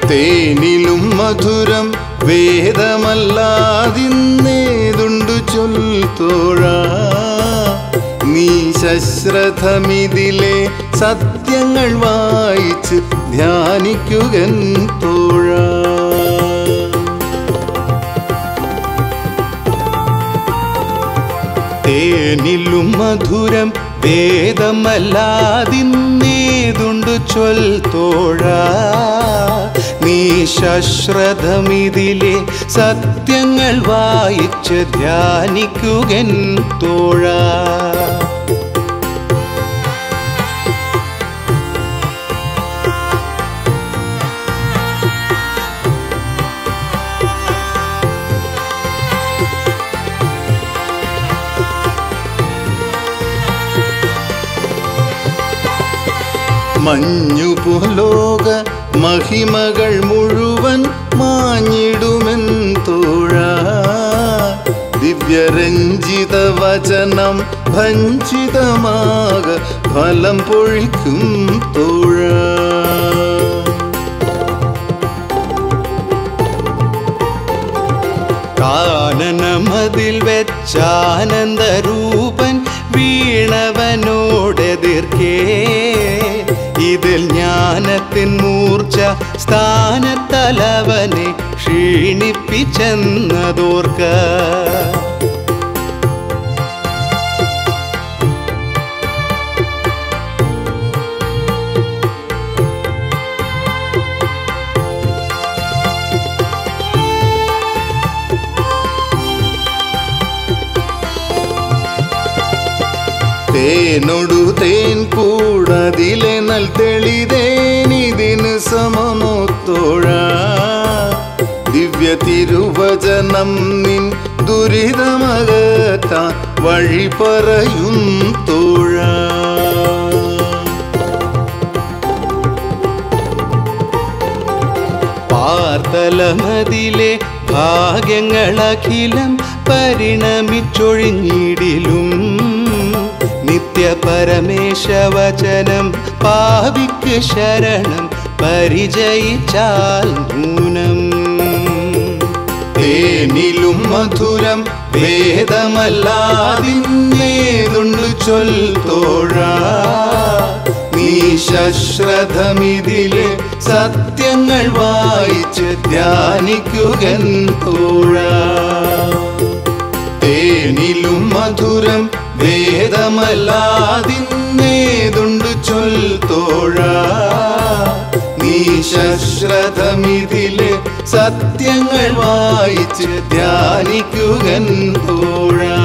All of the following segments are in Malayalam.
തേനിലും മധുരം വേദമല്ലാതിന്നേതുണ്ടു ചൊൽത്തോഴാ. നീ ശശ്രഥമിതിലെ സത്യങ്ങൾ വായിച്ച് ധ്യാനിക്കുകൻ തോഴാ. തേനിലും മധുരം വേദമല്ലാതിന്നേതുണ്ടു ചൊൽത്തോഴാ. നീ ശശ്രഥമിതിലെ സത്യങ്ങൾ വായിച്ച് ധ്യാനിക്കുകൻ തോഴാ. മഞ്ഞുപോലോക മഹിമകൾ മുഴുവൻ മാഞ്ഞിടുമെൻ തോഴാ. ദിവ്യരഞ്ജിത വചനം ഭഞ്ജിതമാക ഫലം പൊഴിക്കും തോഴാ. കാനനമതിൽ വെച്ചാനന്ദരൂപൻ വീണവനോടെതിർക്കേ. ഇതിൽ ജ്ഞാനത്തിൻ മൂർച്ച സ്ഥാനത്തലവനെ ക്ഷീണിപ്പിച്ചെന്നതോർക്ക. തേനൊടു തേൻ കൂടതിലെ നൽ തെളിതേനിതിന് സമമൊത്തോഴാ. ദിവ്യ തിരുവചനം നിൻ ദുരിതമകത്താൻ വഴി പറയും തോഴാ. പാർത്തലമതിലെ ഭാഗ്യങ്ങളഖിലം പരിണമിച്ചൊഴിഞ്ഞിടിലും നിത്യപരമേശവചനം പാപിക്ക് ശരണം പരിചയിച്ചാൽ നൂനം. തേനിലും മധുരം വേദമല്ലാതിന്നേതുണ്ടു ചൊൽത്തോഴാ. നീ ശശ്രഥമിതിലെ സത്യങ്ങൾ വായിച്ച് ധ്യാനിക്കുകൻ തോഴാ. തേനിലും മധുരം വേദമല്ലാതിന്നേതുണ്ടു ചൊൽത്തോഴാ. നീ ശശ്രഥമിതിലെ സത്യങ്ങൾ വായിച്ച് ധ്യാനിക്കുകൻ തോഴാ.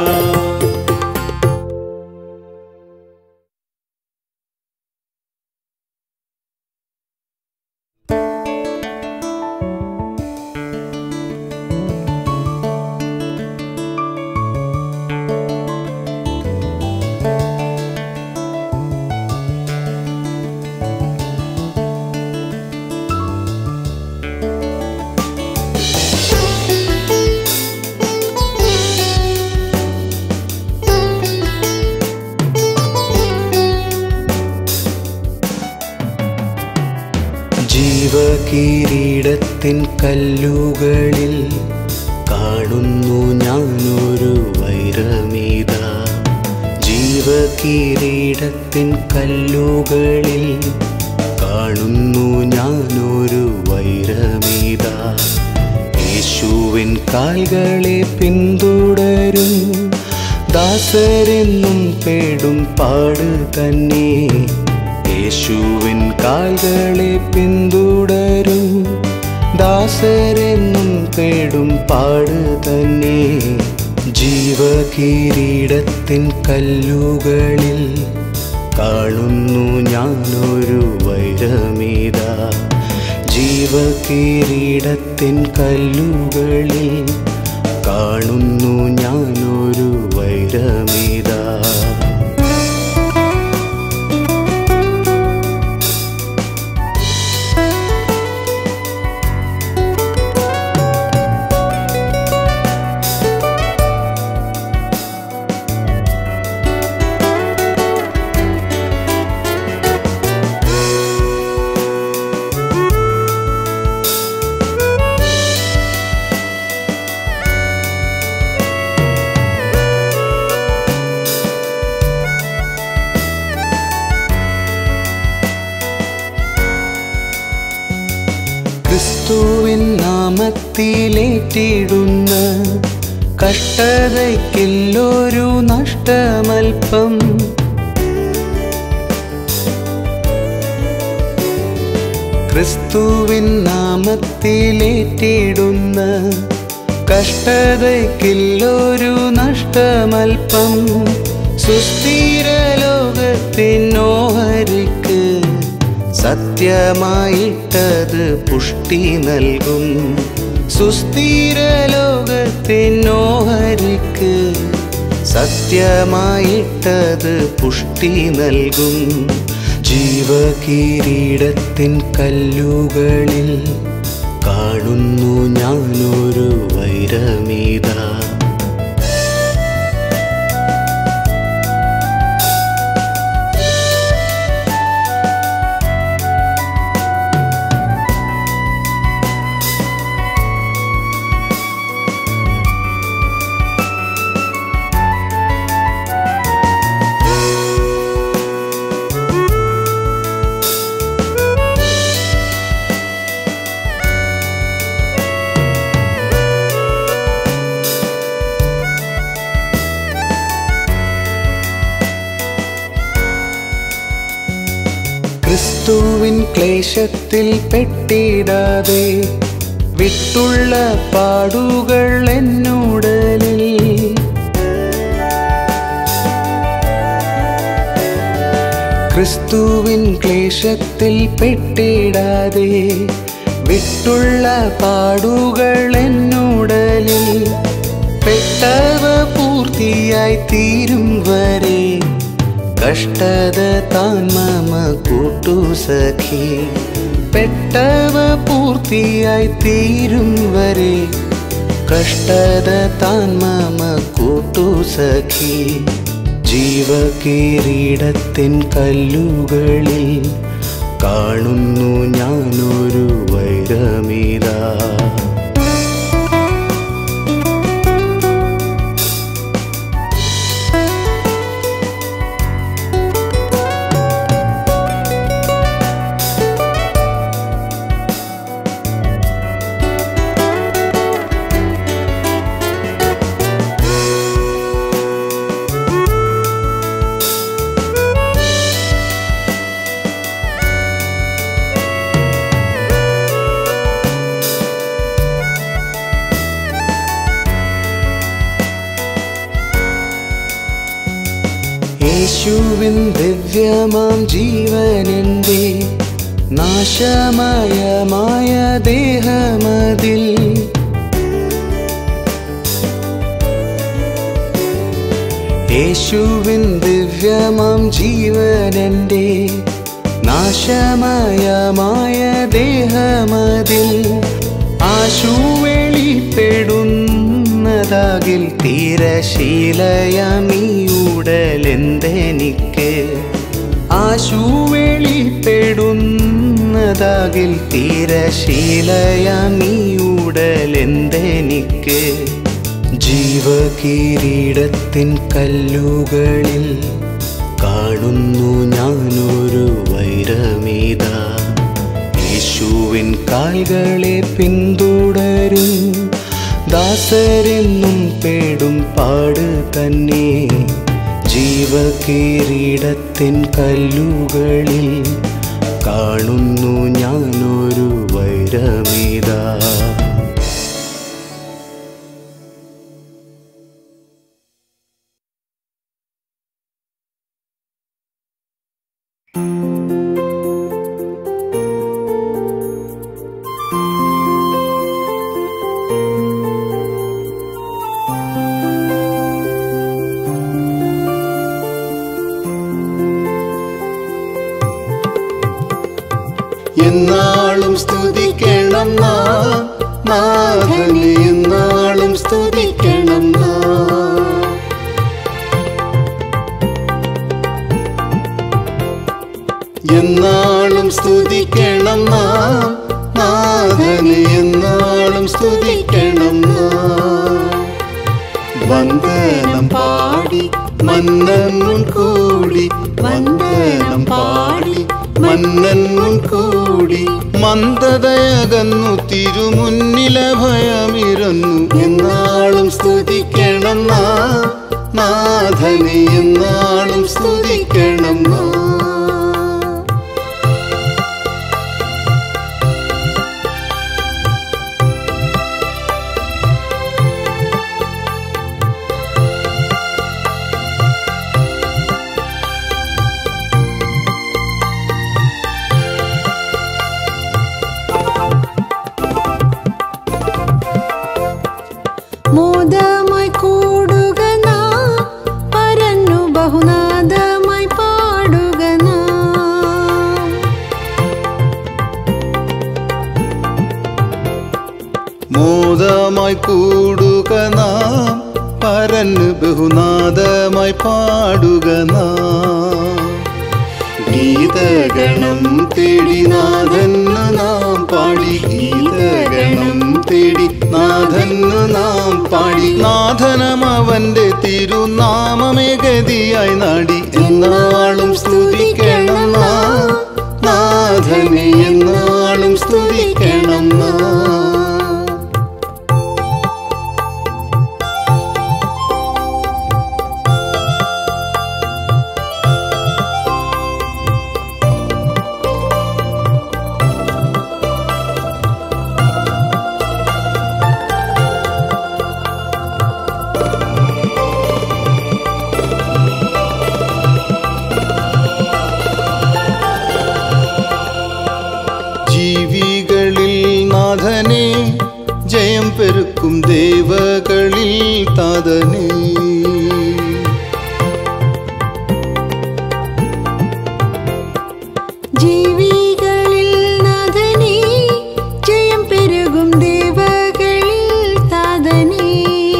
ജീവകിരീടത്തിൻ കല്ലുകളിൽ കാണുന്നു ഞാനൊരു വൈരമീത. ജീവകിരീടത്തിൻ കല്ലുകളിൽ കാണുന്നു ഞാനൊരു വൈരമീത. യേശുവിൻ കാൽകളെ പിന്തുടരും ദാസരെന്നും പേടും പാട് തന്നെ. യേശുവിൻ കാൽകളെ പിന്തുടരും ദാസരെന്നും പേടും പാട് തന്നെ. ജീവകിരീടത്തിൻ കല്ലുകളിൽ കാണുന്നു ഞാനൊരു വൈരമീത. ജീവകിരീടത്തിൻ കല്ലുകളിൽ കാണുന്നു ഞാനൊരു വൈരമീത. ക്രിസ്തുവിൻ നാമത്തിലേറ്റിടുന്ന കഷ്ടതയ്ക്കില്ലൊരു നഷ്ടമൽപ്പം. ക്രിസ്തുവിൻ നാമത്തിലേറ്റിടുന്ന കഷ്ടതയ്ക്കില്ലൊരു നഷ്ടമൽപ്പം. സുസ്ഥിര ലോകത്തിനോഹരിക്ക് സത്യമായിട്ടത് പുഷ്ടി നൽകും. സുസ്ഥിര ലോകത്തിനോഹരിക്ക് സത്യമായിട്ടത് പുഷ്ടി നൽകും. ജീവകിരീടത്തിൻ കല്ലുകളിൽ കാണുന്നു ഞാനൊരു വൈരമിതാ. ക്രിസ്തുവിൻ ക്ലേശത്തിൽ പെട്ടിടാതെ വിട്ടുള്ള പാടുകൾ എന്നുടലിൽ. ക്രിസ്തുവിൻ ക്ലേശത്തിൽ പെട്ടിടാതെ വിട്ടുള്ള പാടുകൾ എന്നുടലിൽ. പെട്ടവ പൂർത്തിയായി തീരും വരെ കഷ്ടത താൻ മമ കൂട്ടുസഖി. പെട്ടവ പൂർത്തിയായി തീരും വരെ കഷ്ടത താൻ മമ കൂട്ടുസഖി. ജീവകിരീടത്തിൻ കല്ലുകളിൽ കാണുന്നു ഞാനൊരു വൈരമിതാ. യേശുവിൻ ദിവ്യമാം ജീവനെൻ്റെ നാശമയമായ ദേഹമതിൽ. യേശുവിൻ ദിവ്യമാം ജീവനെൻ്റെ നാശമയമായ ദേഹമതിൽ. ആശു വെളിപ്പെടുന്നതാകിൽ തിരശീലയമീയുടലെന്തെനിക്ക്. ആശു വെളിപ്പെടുന്നതാകിൽ തിരശീലയമീയുടലെന്തെനിക്ക്. ജീവകിരീടത്തിൻ കല്ലുകളിൽ കാണുന്നു ഞാനൊരു വൈരമിതാ. യേശുവിൻ കാൽകളെ പിന്തുടരും ദാസരെന്നും പേടും പാട് തന്നെ. ജീവകിരീടത്തിൻ കല്ലുകളിൽ കാണുന്നു ഞാനൊരു വൈരമിതാ. എന്നാളും സ്തുതിക്കണം നാഥനെ, എന്നാളും സ്തുതിക്കണം. എന്നാളും സ്തുതിക്കണം നാഥനെ, എന്നാളും സ്തുതിക്കണം. വന്ദനം പാടി മന്നൻ മുൻകൂടി, വന്ദനം പാടി മന്നൻ മുൻകൂടി മന്ദതയകന്നു തിരുമുന്നിലഭയമിരുന്നു. എന്നാളും സ്തുതിക്കണം നാഥനെ, എന്നാളും സ്തുതിക്കണം മോദമായി കൂടുക നാം, പരന്നു ബഹുനാദമായി പാടുക നാം. മോദമായി കൂടുക നാം, പരന്ന് ബഹുനാദമായി പാടുക നാം. ഗീതഗണം തേടി നാഥന്നു നാം പാടി, ഗീതഗണം തേടി നാഥന്നു നാം പാടി. നാഥനമവന്റെ തിരുനാമമേ ഗതിയായി നാടി. എന്നാളും സ്തുതിക്കണം നാഥനെ, എന്നാളും സ്തുതിക്കണം ജീവികളിൽ നാഥനെ, ജയം പെരുക്കും ദേവകളിൽ താതനെ. ജീവികളിൽ നാഥനേ, ജയം പെരുകും ദേവകളിൽ താതനേ.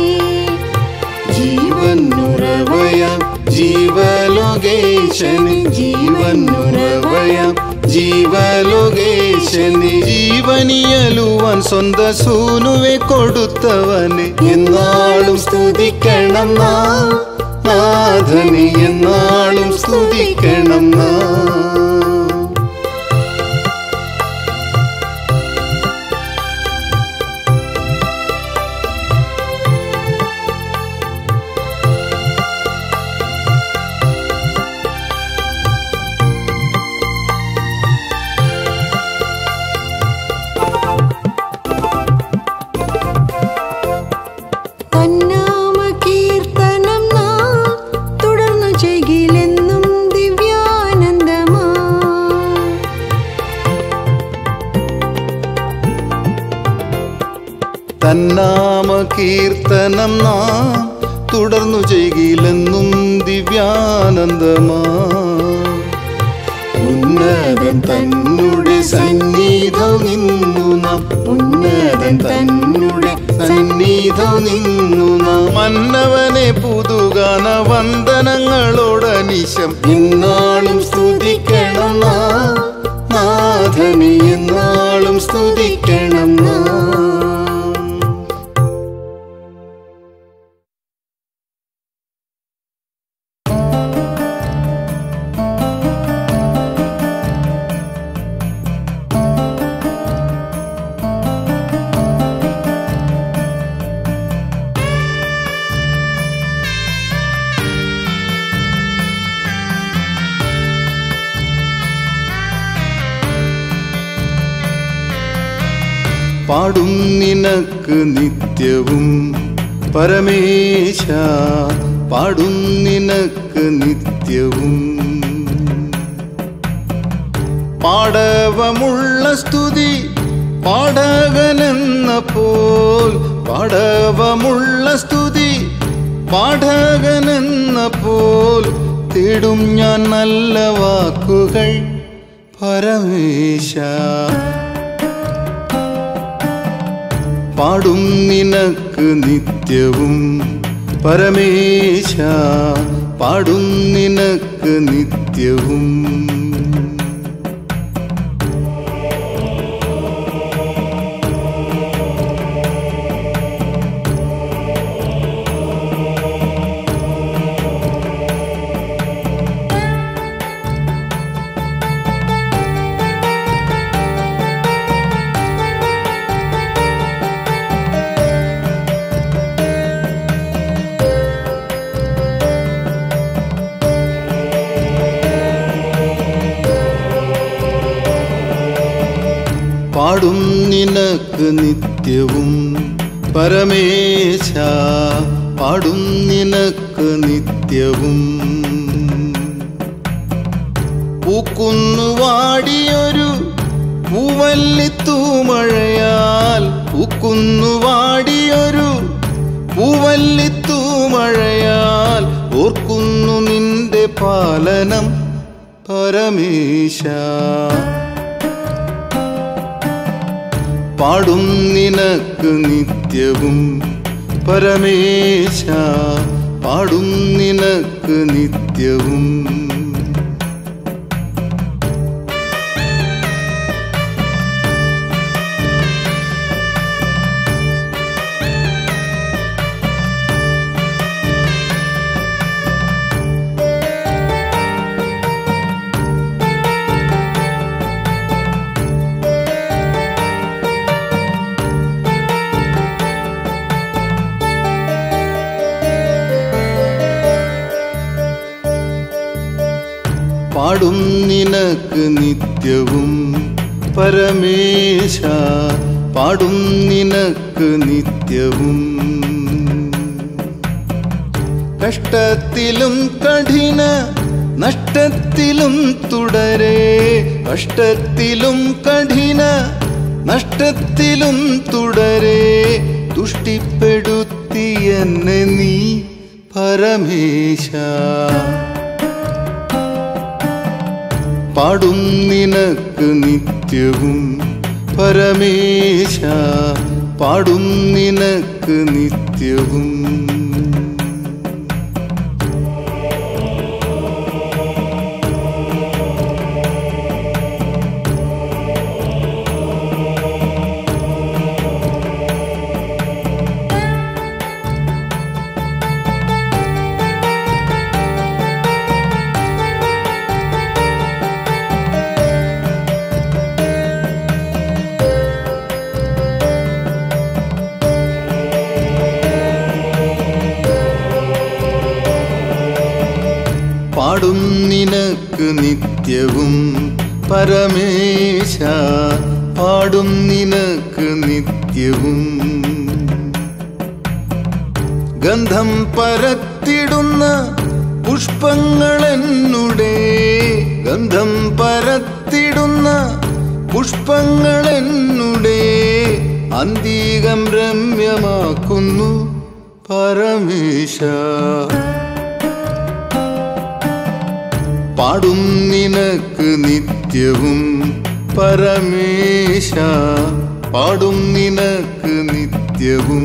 ജീവനുറവയാം ജീവലോകേശന്, ജീവനുറവയാം ജീവലോകേശന്. ജീവനിയലുവാൻ സ്വന്ത സൂനുവെ കൊടുത്തവനെ, എന്നാളും സ്തുതിക്കണം നാഥനെ, എന്നാളും സ്തുതിക്കണം തന്നാമ കീർത്തനം നാം തുടർന്നു ചെയ്യിലെന്നും ദിവ്യാനന്ദമാ. തന്നാമ കീർത്തനം നാം തുടർന്നു ചെയ്യിലെന്നും ദിവ്യാനന്ദമാ. ഉന്നതൻ തന്നുടെ സന്നിധം നിന്നു നാം, ഉന്നതൻ തന്നുടെ സന്നിധം നിന്നു നാം. മന്നവനെ പുതുഗാന വന്ദനങ്ങളോടനിശം, എന്നാളും സ്തുതിക്കണം നാഥനെ, എന്നാളും സ്തുതിക്കണം പാടും നിനക്ക് നിത്യവും പരമേശ, പാടും നിനക്ക് നിത്യവും. പാടവമുള്ള സ്തുതി പാഠകനെന്ന പോൽ, പാടവമുള്ള സ്തുതി പാഠകനെന്ന പോൽ. തേടും ഞാൻ നല്ല വാക്കുകൾ പരമേശ. പാടും നിനക്ക് നിത്യവും പരമേശ, പാടും നിനക്ക് നിത്യവും. പാടും നിനക്ക് നിത്യവും പരമേശ പാടും നിനക്ക് നിത്യവും പൂക്കുന്നു വാടിയൊരു പൂവല്ലിത്തൂമഴയാൽ പൂക്കുന്നു വാടിയൊരു പൂവല്ലിത്തൂമഴയാൽ ഓർക്കുന്നു നിന്റെ പാലനം പരമേശ പാടും നിനക്ക് നിത്യവും പരമേശ പാടും നിനക്ക് നിത്യവും പാടും നിനക്ക് നിത്യവും പരമേശ പാടും നിനക്ക് നിത്യവും കഷ്ടത്തിലും കഠിന നഷ്ടത്തിലും തുടരെ കഷ്ടത്തിലും കഠിന നഷ്ടത്തിലും തുടരെ തുഷ്ടിപ്പെടുത്തി എന്നെ നീ പരമേശ പാടും നിനക്ക് നിത്യവും പരമേശ പാടും നിനക്ക് നിത്യവും പാടും നിനക്ക് നിത്യവും പരമേശ പാടും നിനക്ക് നിത്യവും ഗന്ധം പരത്തിടുന്ന പുഷ്പങ്ങളെന്നുടെ ഗന്ധം പരത്തിടുന്ന പുഷ്പങ്ങളെന്നുടെ അന്തികം രമ്യമാക്കുന്നു പരമേശ പാടും നിനക്ക് നിത്യവും പരമേശ പാടും നിനക്ക് നിത്യവും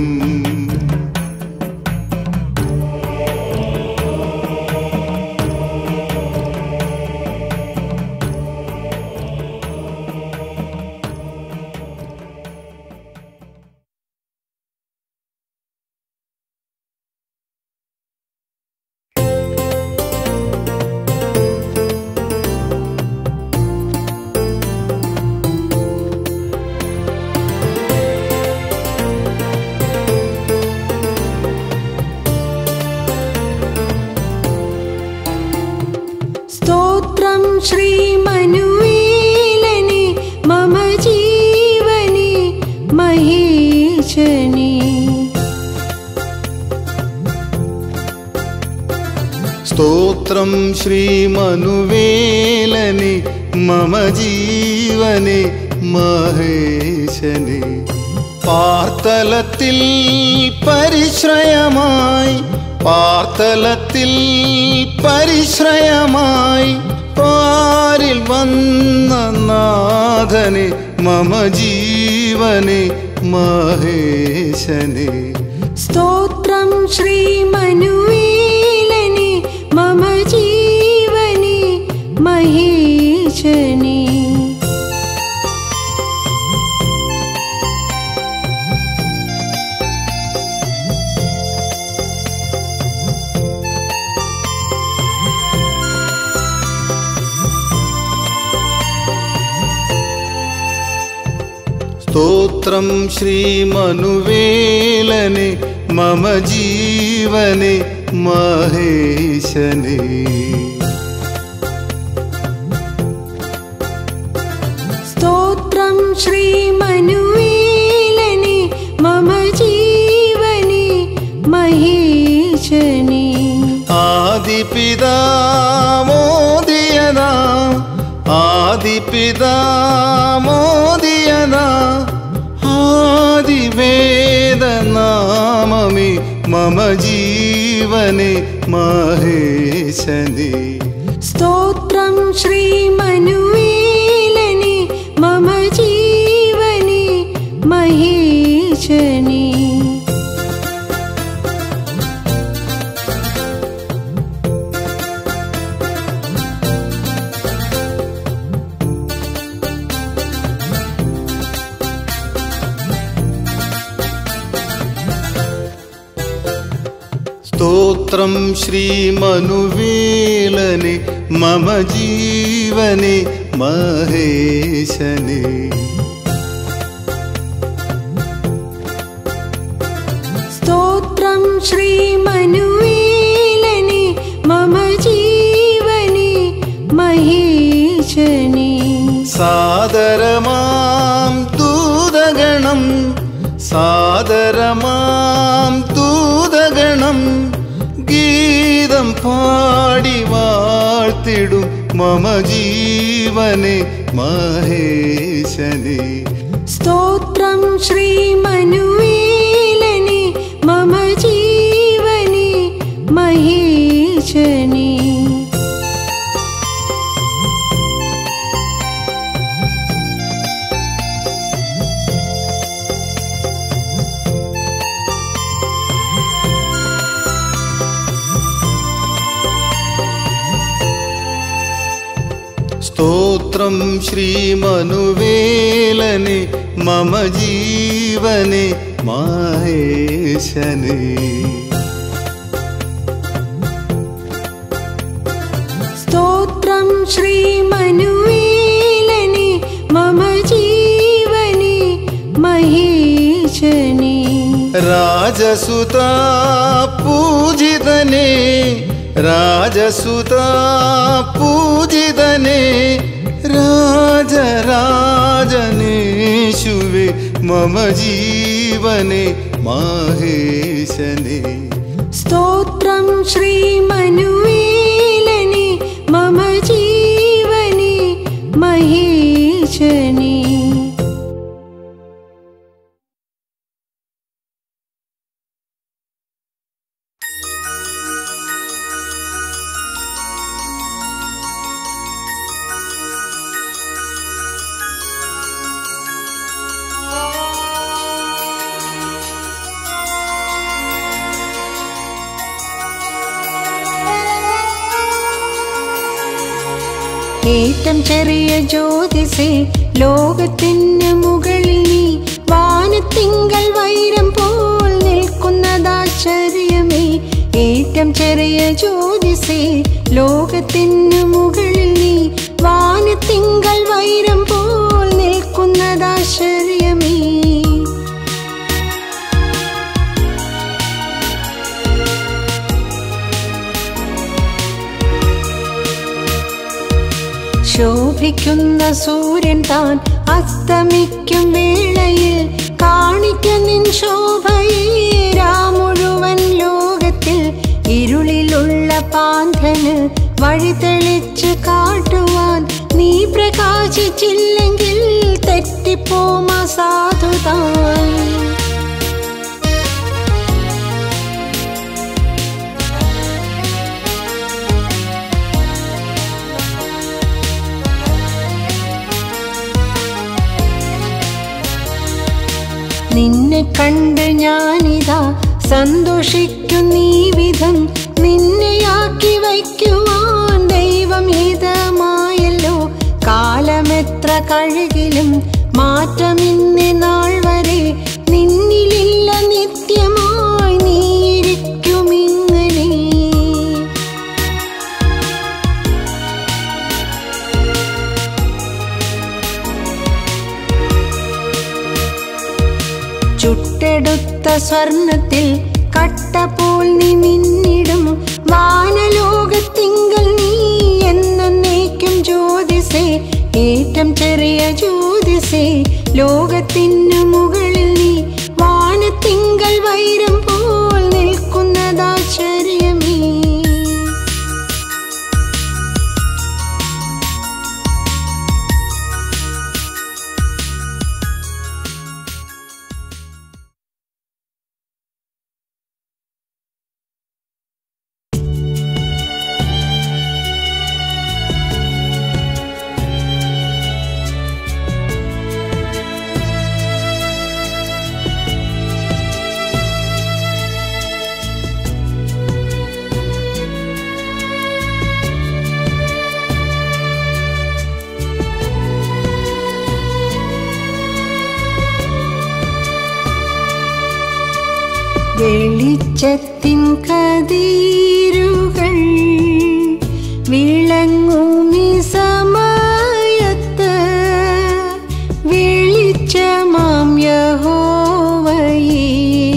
ശ്രീമനുവേലനെ മമ ജീവനെ മഹേശനെ സ്തോത്രം ശ്രീമനുവേലനെ മമ ജീവനെ മഹേശനെ പാർത്തലത്തിൽ പരിശ്രയമായി പാർത്തലത്തിൽ പരിശ്രയമായി പാരിൽ വന്ന നാഥനെ മമ ജീവനെ മഹേശനെ സ്തോത്രം ശ്രീമനുവേലനെ മമ ജീവനെ മഹേശനെ സ്തോത്രം ശ്രീമനുവേലനെ മമ ജീവനെ മഹേശനെ സ്തോത്രം ശ്രീമനുവേലനെ മമ ജീവനെ മഹേശനെ ആദിപിതാമോദിയനാ ആദിപിതാമോദിയനാ ആദിവേദനാമമേ മമ ജീവനെ മഹേശനെ സ്തോത്രം ശ്രീമനുവേലനെ മമ ജീവനെ മഹേശനെ സ്തോത്രം ശ്രീമനുവേലനെ മമ ജീവനെ മഹേശനെ സ്തോത്രം ശ്രീമനുവേലനെ മമ ജീവനെ മഹേശനെ സാദരമാം ദൂതഗണം സാദരമാം ദൂതഗണം ഗീതം പാടി വാഴ്ത്തിടും മമ ജീവനെ മഹേശനെ സ്തോത്രം ശ്രീമനുവേലനെ മമ ജീവനെ മഹേശനെ സ്തോത്രം ശ്രീമനുവേലനെ മമ ജീവനെ മഹേശനെ സ്തോത്രം ശ്രീമനുവേലനെ മമ ജീവനെ മഹേശനെ രാജസുതാ പൂജിതനെ രാജസുതാ പൂജിതനെ രാജരാജനേശുവേ മമ ജീവനെ മഹേശനെ സ്തോത്രം ശ്രീമനുവേലനെ മമ ജീവനെ മഹേശനെ ഏറ്റം ചെറിയ ജ്യോതിസേ ലോകത്തിന് മുകളിൽ നീ വാനത്തിങ്കൽ വൈരം പോൽ നിൽക്കുന്നതാശ്ചര്യമേ ഏറ്റം ചെറിയ ജ്യോതിസേ ലോകത്തിന് മുകളിൽ നീ വാനത്തിങ്കൽ വൈരം പോൽ നിൽക്കുന്നതാശ്ചര്യമേ ശോഭിക്കുന്ന സൂര്യൻ താൻ അസ്തമിക്കും വേളയിൽ കാണിക്ക നിൻ ശോഭയെ മുഴുവൻ ലോകത്തിൽ ഇരുളിലുള്ള പാന്തന് വഴി തെളിച്ച് കാട്ടുവാൻ നീ പ്രകാശിച്ചില്ലെങ്കിൽ തെറ്റിപ്പോമാ സാധുതാൻ നിന്നെ കണ്ട് ഞാനിതാ സന്തോഷിക്കുന്നീ വിധം നിന്നെയാക്കി വയ്ക്കുവാൻ ദൈവം ഹിതമായല്ലോ കാലമെത്ര കഴുകിലും മാറ്റമിന്ന് നാൾ വരെ നിന്നിലില്ല നിത്യമായി നീയിരിക്കുമിങ്ങനെ ചുട്ടെടുത്ത സ്വർണത്തിൽ കട്ടപോൽ നീ മിന്നിടും വാനലോകത്തിങ്കൽ നീ എന്നേക്കും ജ്യോതിസേ ഏറ്റം ചെറിയ ജ്യോതിസേ മനസ്സേ ലോകത്തിനു മുകളിൽ നീ വാനത്തിങ്കൾ വൈരം പോൽ നിൽക്കുന്നതാശ്ചര്യമേ. വെളിച്ചത്തിൻ കതിരുകൾ വിളങ്ങുമി സമയത്ത് വെളിച്ചമാം യഹോവയെ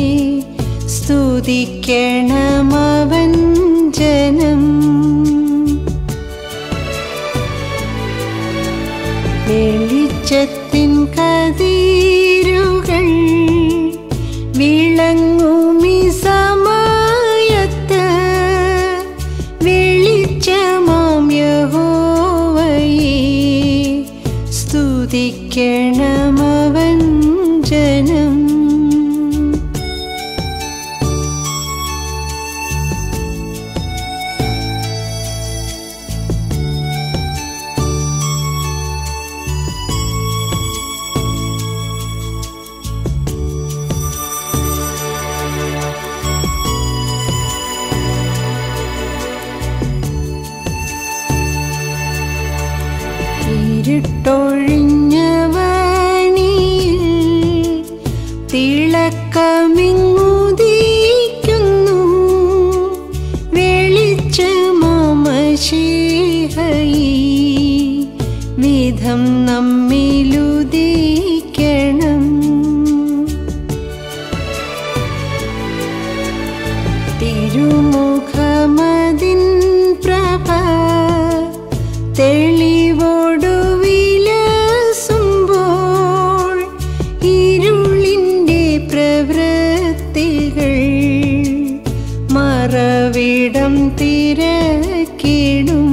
സ്തുതിക്കണമവൻ ജനം. വെളിച്ചത്തിൻ കതിരുകൾ വിളങ്ങുമി സമയത്ത് വെളിച്ചമാം യഹോവയെ സ്തുതിക്കണമവൻ ജനം. ഇരുട്ടൊഴിഞ്ഞ വനിയിൽ തിളക്കമിങ്ങുദിക്കുന്നു വെളിച്ചമമശീഹയി വിധം നമ്മിലുദിക്കണം. തിരുമുഖമതിൻ പ്രഭ തെളിവോടു വിലസുമ്പോൾ ഇരുളിൻ്റെ പ്രവൃത്തികൾ മറവിടം തിരക്കിടും.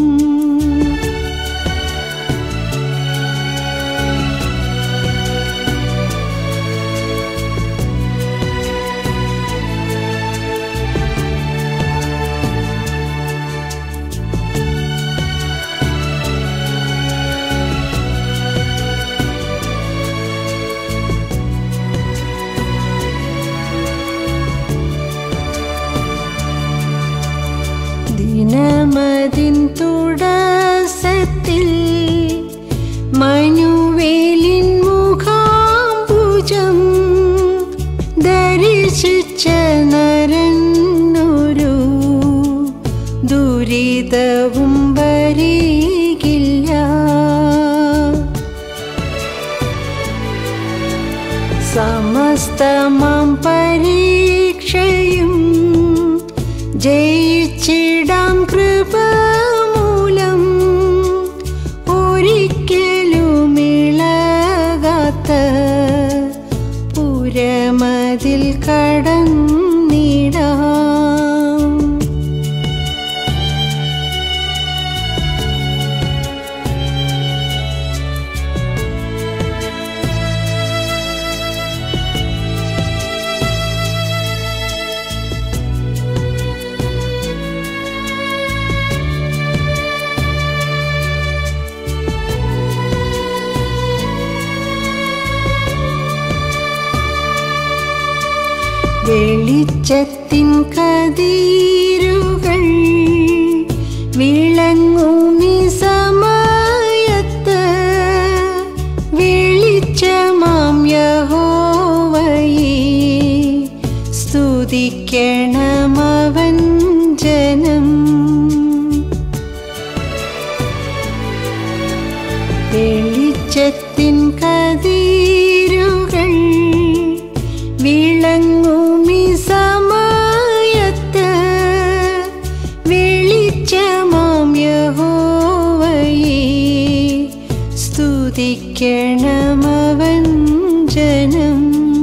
ദിനമതിൻ തുടസത്തിൽ മനുവേലിൻ മുഖാംബുജം ദർശിച്ച നരനൊരു ദുരിതവും വരികില്ല. സമസ്തമാം പരീക്ഷയും ജയിച്ചിടാം കൃപമൂലം ഒരിക്കലുമിളകാത്ത പുരമതിൽ കടന്നിടാം. വെളിച്ചത്തിൻ കതിരുകൾ വിളങ്ങുമി സമയത്ത് വെളിച്ചമാം യഹോവയെ സ്തുതിക്കണമവൻ ജനം. വെളിച്ചത്തിൻ കതിരുകൾ വിളങ്ങുമി സമയത്ത് വെളിച്ചമാം യഹോവയെ സ്തുതിക്കണം. പ്രണമവഞ്ജനം.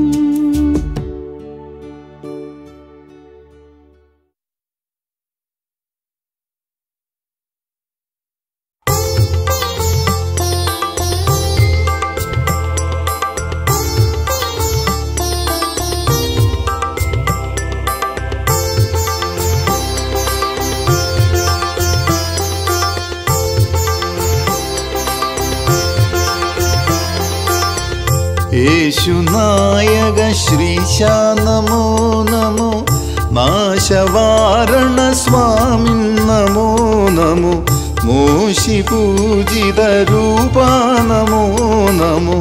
യേശുനായക ശ്രീശാ നമോ നമോ, നാശവാരണ സ്വാമി നമോ നമോ, മോശി പൂജിത രൂപ നമോ നമോ,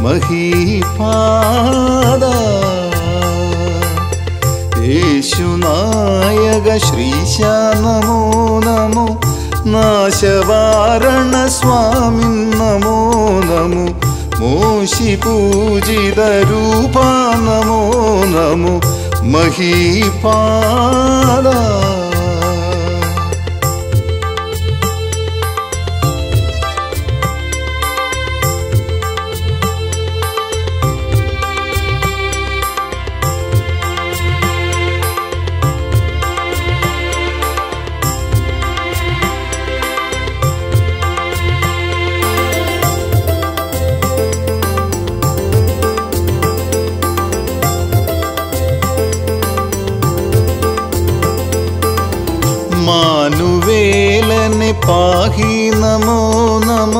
മഹീപാദ. യേശുനായക ശ്രീശാ നമോ നമോ, നാശവാരണ സ്വാമി നമോ നമോ, മോശി പൂജിത രൂപ നമോ നമോ, മഹീപാദ. മാനുവേലനെ പാഹി നമോ നമോ,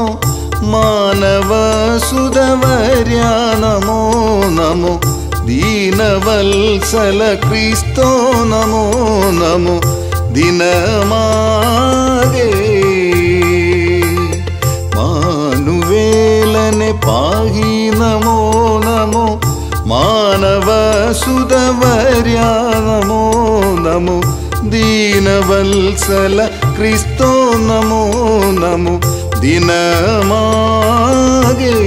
മാനവസുതവര്യ നമോ നമോ, ദീനവത്സല ക്രിസ്തോ നമോ നമോ, ദിനമാകെ. മാനുവേലനെ പാഹി നമോ നമോ, മാനവസുതവര്യ നമോ നമോ, ദീനവത്സല ക്രിസ്തോ നമോ നമോ, ദിനമാകെ.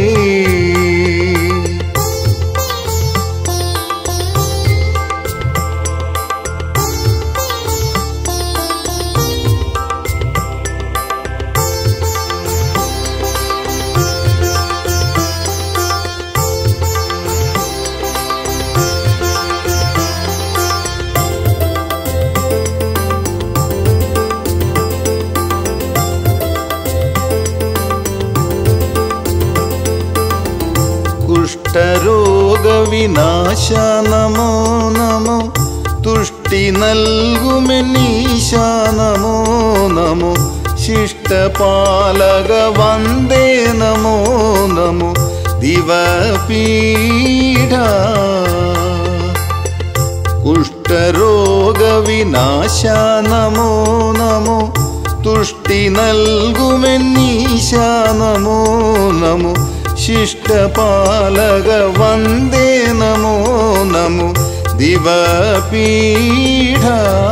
കുഷ്ഠരോഗവിനാശ നമോ നമോ, തുഷ്ടി നൽകുമെന്നീശ നമോ നമോ, ശിഷ്ടപാലക വന്ദേ നമോ നമോ, ദിവപീഠ. കുഷ്ഠരോഗവിനാശ നമോ നമോ, തുഷ്ടി നൽകുമെന്നീശ നമോ നമോ, ശിഷ്ടപാലക വന്ദേ നമോ നമോ, ദിവപീഠ.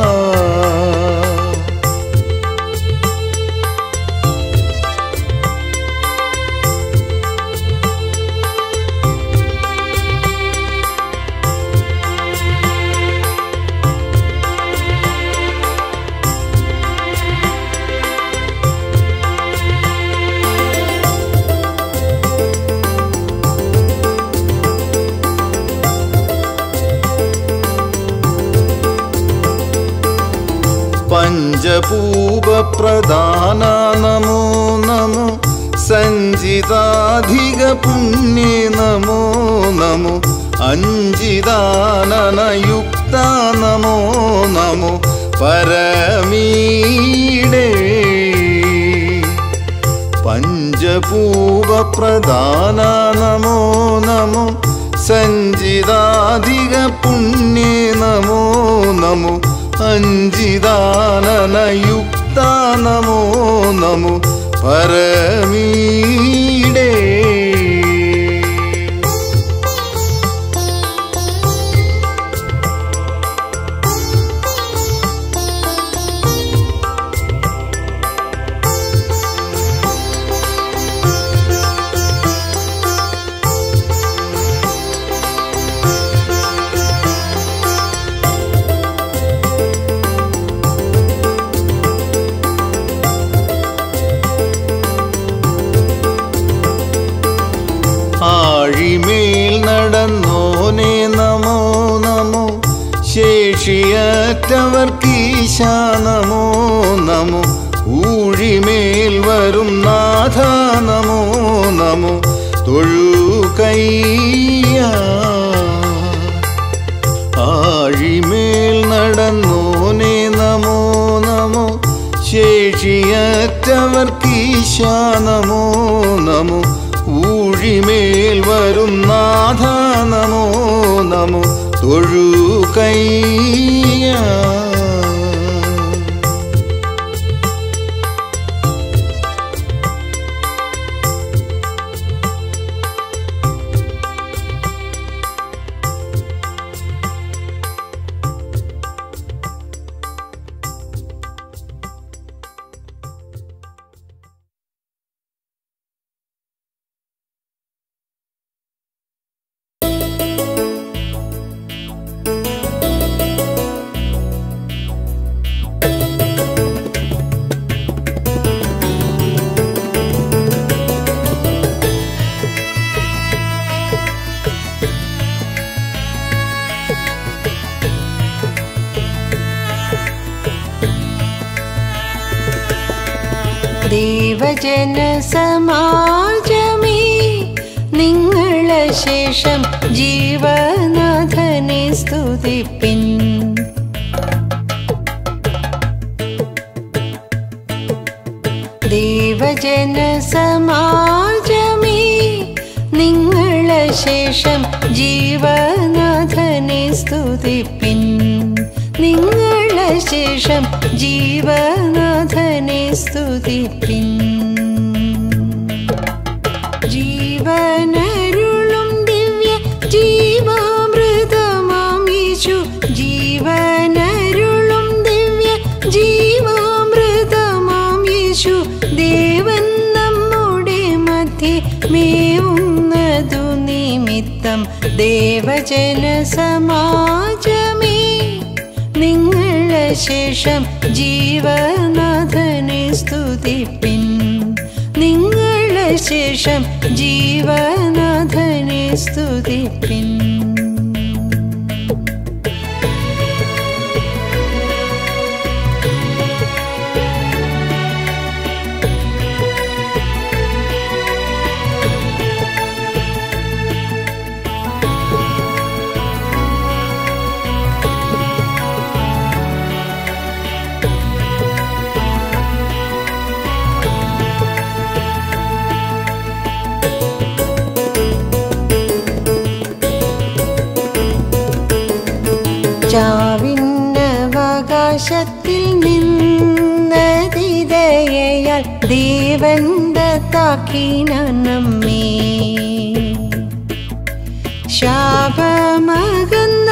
പഞ്ചഭൂപപ്രധാന നമോ നമോ, സഞ്ചിതാധിക പുണ്യേ നമോ നമോ, അഞ്ചിതാനനയുക്ത നമോ നമോ, പരമീടേ. പഞ്ചഭൂപപ്രധാന നമോ നമോ, സഞ്ചിതാധിക പുണ്യേ നമോ നമോ, അഞ്ചിതാനനയുക്ത നമോ നമോ, പരമീടേ. ശേഷിയറ്റവർക്കീശാ നമോ നമോ ഊഴിമേൽ വരും നാഥ നമോ നമോ തൊഴുകയ്യ ആഴിമേൽ നടന്നോനെ നമോ നമോ ശേഷിയറ്റവർക്കീശാ നമോ നമോ ഊഴിമേൽ വരും നാഥ നമോ നമോ തൊഴുകയ്യ ദേവജന സമാജമേ നിങ്ങളശേഷം ജീവനാഥനെ സ്തുതിപ്പിൻ. ദേവജന സമാജമേ നിങ്ങളശേഷം ജീവനാഥനെ സ്തുതിപ്പിൻ. നിങ്ങളശേഷം ജീവനാഥനെ സ്തുതിപ്പിൻ. ജീവനരുളും ദിവ്യ ജീവാമൃതമാം യേശു, ജീവനരുളും ദിവ്യ ജീവാമൃതമാം യേശു, ദേവൻ നമ്മുടെ മധ്യേ മേവുന്നതു നിമിത്തം ദേവജന സമാജമേ നിങ്ങളശേഷം ജീവനാഥനെ സ്തുതിപ്പിൻ. നിങ്ങളശേഷം ജീവനാഥനെ സ്തുതിപ്പിൻ. ചാവിന്നവകാശത്തിൽ നിന്നതിദയയാൽ ദേവൻ ദത്താക്കിന നമ്മെ. ശാപമകന്ന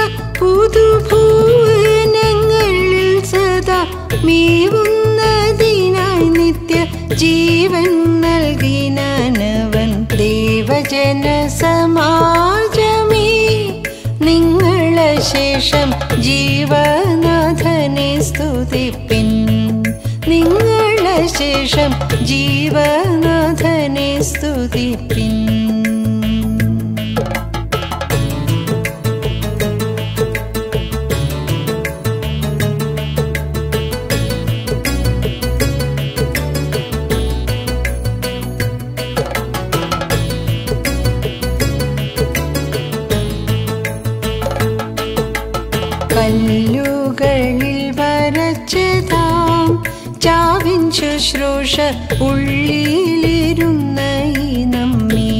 പുതുഭുവനങ്ങളിൽ സദാ മേവുന്നതിനായി നിത്യ ജീവൻ നൽകിനവൻ. ദേവജന സമാജമേ നിങ്ങളശേഷം ജീവനാഥനെ സ്തുതിപ്പിൻ. നിങ്ങളശേഷം ജീവനാഥനെ സ്തുതിപ്പിൻ. കല്ലുകളിൽ വരച്ചതാം ചാവിൻ ശുശ്രൂഷ ഉള്ളിലിരുന്ന ഈ നമ്മെ.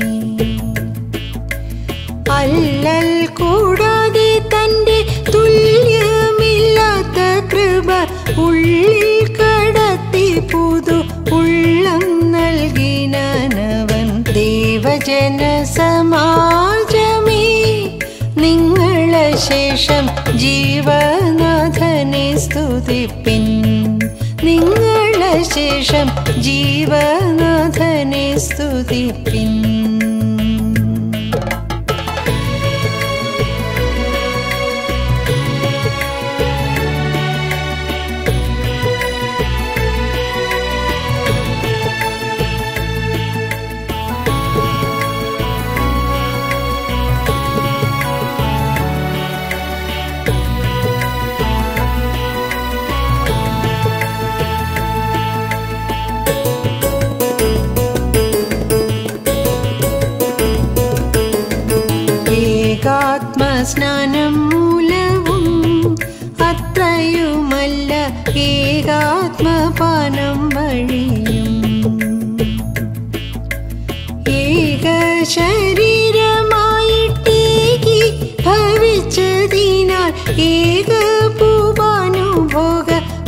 അല്ലൽ കൂടാതെ തൻ്റെ തുല്യമില്ലാത്ത കൃപ ഉള്ളിൽ കടത്തി പുതു ഉള്ളം നൽകിനവൻ. ദേവജന സമാജമേ നിങ്ങളശേഷം ജീവനാഥനെ സ്തുതിപ്പിൻ. നിങ്ങളശേഷം ജീവനാഥനെ സ്തുതിപ്പിൻ. സ്നാനം മൂലവും അത്രയുമല്ല ഏകാത്മപാനം വഴിയും ഏക ശരീരമായിട്ടേകി ഭവിച്ചതിനാൽ ഏകഭൂപാനുഭോഗ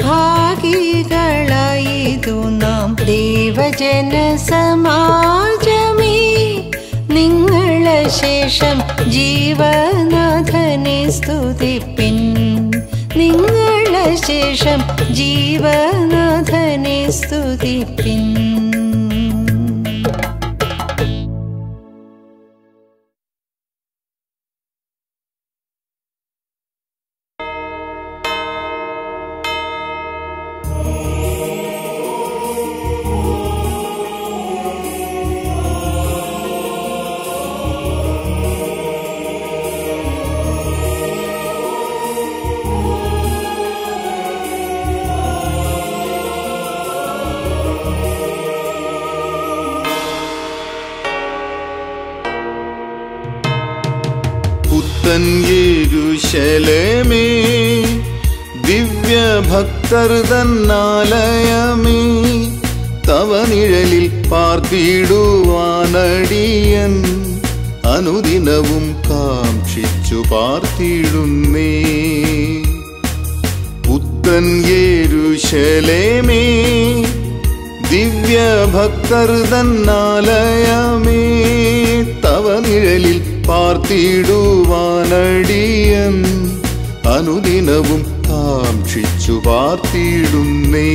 ഭാഗികളായതു നാം ദേവജന സമാജമേ. നിങ്ങളശേഷം ജീവനാഥനെ സ്തുതിപ്പിൻ. നിങ്ങളശേഷം ജീവനാഥനെ സ്തുതിപ്പിൻ. പുത്തൻ യെരൂശലേമേ, ദിവ്യഭക്തർ തന്നാലയമേ, തവ നിഴലിൽ പാർത്തിടുവാനടിയൻ അനുദിനവും കാക്ഷിച്ചു പാർത്തിടുന്നേ. പുത്തൻ യെരൂശലേമേ, ദിവ്യഭക്തർ തന്നാലയമേ, തവ നിഴലിൽ പാർത്തിടുവാനടിയൻ അനുദിനവും കാക്ഷിച്ചു പാർത്തിടുന്നേ.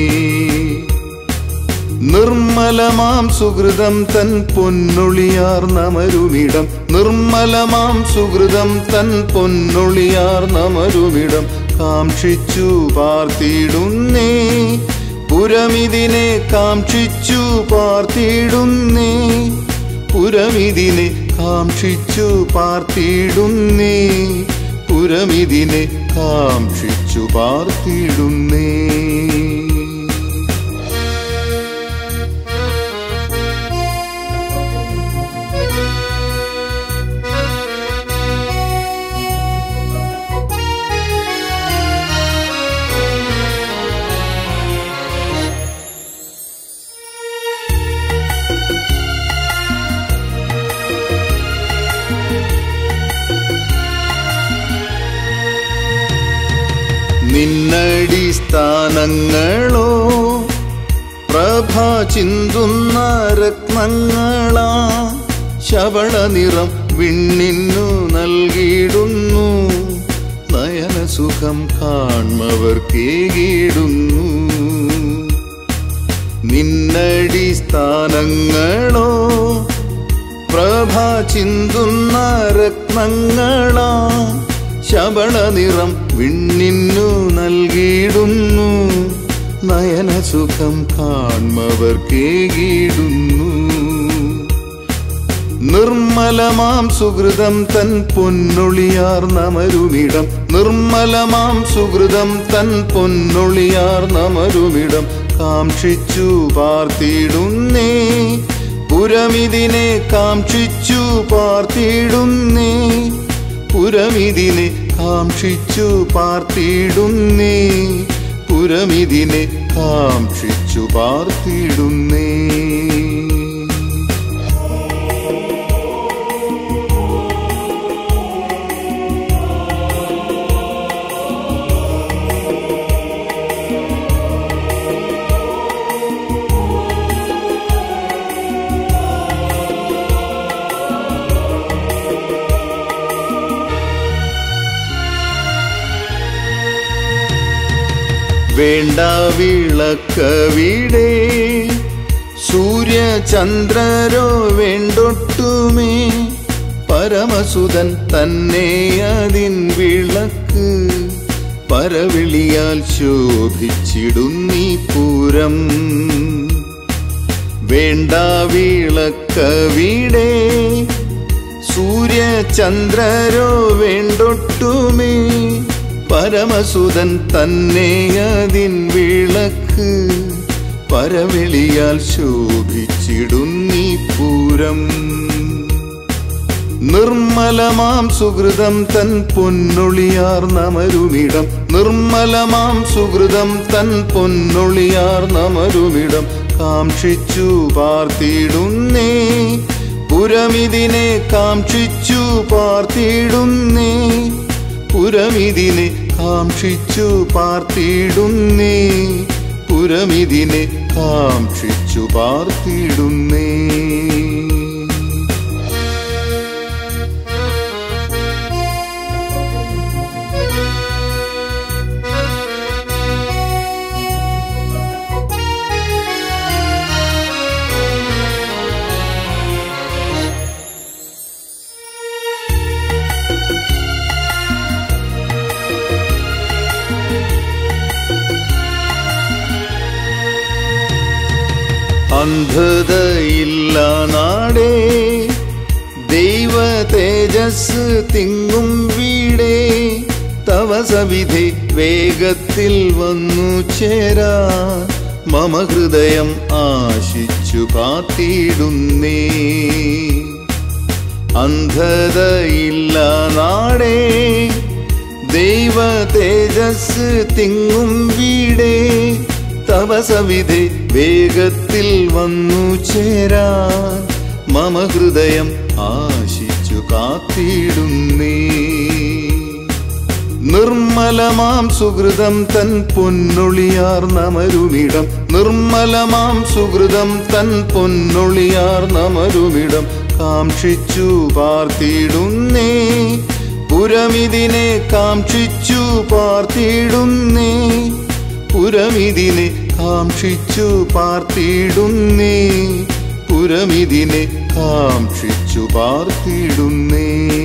നിർമ്മലമാം സുഹൃതം തൻ പൊന്നൊളിയാർന്നമരുമിടം, നിർമ്മലമാം സുഹൃതം തൻ പൊന്നൊളിയാർന്നമരുമിടം കാക്ഷിച്ചു പാർത്തിടുന്നേ. പുരമിതിനെ കാക്ഷിച്ചു പാർത്തിടുന്നേ, പുരമിതിനെ കാക്ഷിച്ചു പാർത്തിടുന്നേ, പുരമിതിനെ കാക്ഷിച്ചു പാർത്തിടുന്നേ. നിന്നടിസ്ഥാനങ്ങളോ പ്രഭ ചിന്തുന്ന രത്നങ്ങളാ, ശവള നിറം വിണ്ണിന്നു നൽകിയിടുന്നു, നയനസുഖം കാൺമവർക്കേകിടുന്നു. നിന്നടിസ്ഥാനങ്ങളോ പ്രഭ ചിന്തുന്ന രത്നങ്ങളാ, ശബള നിറം വിണ്ണിന്നു നൽകിയിടുന്നു, നയനസുഖം കാൺമവർക്കേകിടുന്നു. നിർമ്മലമാം സുഹൃതം തൻ പൊന്നൊളിയാർന്നമരുമിടം, നിർമ്മലമാം സുഹൃതം തൻ പൊന്നൊളിയാർന്നമരുമിടം കാക്ഷിച്ചു പാർത്തിടുന്നേ. പുരമിതിനെ കാക്ഷിച്ചു പാർത്തിടുന്നേ, പുരമിതിനെ കാക്ഷിച്ചു പാർത്തിടുന്നേ, പുരമിതിനെ കാക്ഷിച്ചു പാർത്തിടുന്നേ. വേണ്ട വിളക്കവിടെ, സൂര്യചന്ദ്രരോ വേണ്ടൊട്ടുമേ, പരമസുതൻ തന്നെ അതിൻ വിളക്ക്, പരവിളിയാൽ ശോഭിച്ചിടുന്നീ പൂരം. വേണ്ട വിളക്കവിടെ, സൂര്യചന്ദ്രരോ വേണ്ടൊട്ടുമേ, പരമസുതൻ തന്നെ അതിൻ വിളക്ക്, പരവിളിയാൽ ശോഭിച്ചിടുന്നീ പൂരം. നിർമ്മലമാം സുഹൃതം തൻ പൊന്നൊളിയാർന്നമരുമിടം, നിർമ്മലമാം സുഹൃതം തൻ പൊന്നൊളിയാർന്നമരുമിടം കാക്ഷിച്ചു പാർത്തിടുന്നേ, പുരമിതിനെ കാക്ഷിച്ചു പാർത്തിടുന്നേ, പുരമിതിനെ കാക്ഷിച്ചു പാർത്തിടുന്നേ, പുരമിതിനെ കാക്ഷിച്ചു പാർത്തിടുന്നേ. അന്ധതയില്ല നാടേ, ദൈവ തേജസ് തിങ്ങും വീടേ, തവ സവിധി വേഗത്തിൽ വന്നു ചേരാ, മമ ഹൃദയം ആശിച്ചു കാത്തിടുന്നേ. അന്ധതയില്ല നാടേ, ദൈവ തേജസ് തിങ്ങും വീടേ, തവ സവിധി വേഗത്തിൽ വന്നു ചേരാൻ, മമ ഹൃദയം ആശിച്ചു കാത്തിടുന്നേ. നിർമ്മലമാം സുഹൃതം തൻ പൊന്നൊളിയാർന്നമരുമിടം, നിർമ്മലമാം സുഹൃതം തൻ പൊന്നൊളിയാർന്നമരുമിടം കാക്ഷിച്ചു പാർത്തിടുന്നേ, പുരമിതിനെ കാക്ഷിച്ചു പാർത്തിടുന്നേ, പുരമിതിനെ കാക്ഷിച്ചു പാർത്തിടുന്നേ, പുരമിതിനെ കാക്ഷിച്ചു പാർത്തിടുന്നേ.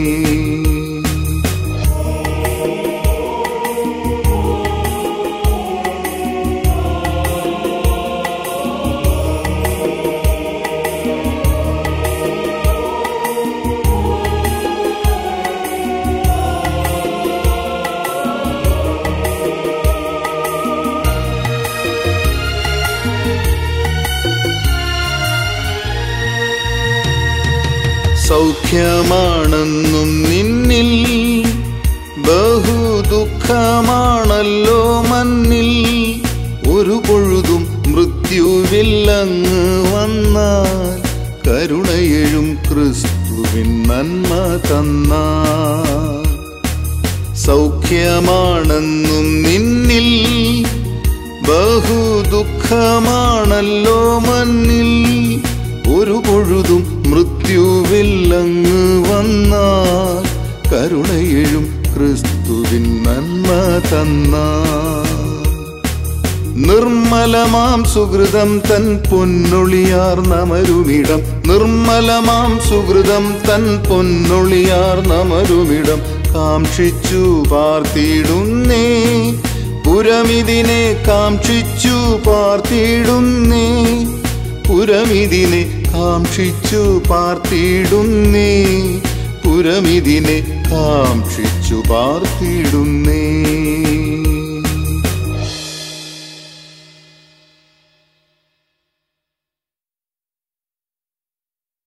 സൗഖ്യമാണെന്നും നിന്നിൽ, ബഹു ദുഃഖമാണല്ലോ മന്നിൽ, ഒരു പൊഴുതും മൃത്യുവില്ലങ്ങ് വന്നാൽ, കരുണയെഴും ക്രിസ്തുവിൻ നന്മ തന്നാൽ. സൗഖ്യമാണെന്നും നിന്നിൽ, ബഹു ദുഃഖമാണല്ലോ മന്നിൽ, ഒരു പൊഴുതും മൃത്യുവില്ലങ്ങ് വന്നാൽ, കരുണയെഴും ക്രിസ്തുവിൻ നന്മ തന്നാൽ. നിർമ്മലമാം സുഹൃതം തൻ പൊന്നൊളിയാർന്നമരുമിടം, നിർമ്മലമാം സുഹൃതം തൻ പൊന്നൊളിയാർന്നമരുമിടം കാക്ഷിച്ചു പാർത്തിടുന്നേ, പുരമിതിനെ കാക്ഷിച്ചു പാർത്തിടുന്നേ, പുരമിതിനെ കാക്ഷിച്ചു പാർത്തിടുന്നേ, പുരമിതിനെ കാക്ഷിച്ചു പാർത്തിടുന്നേ.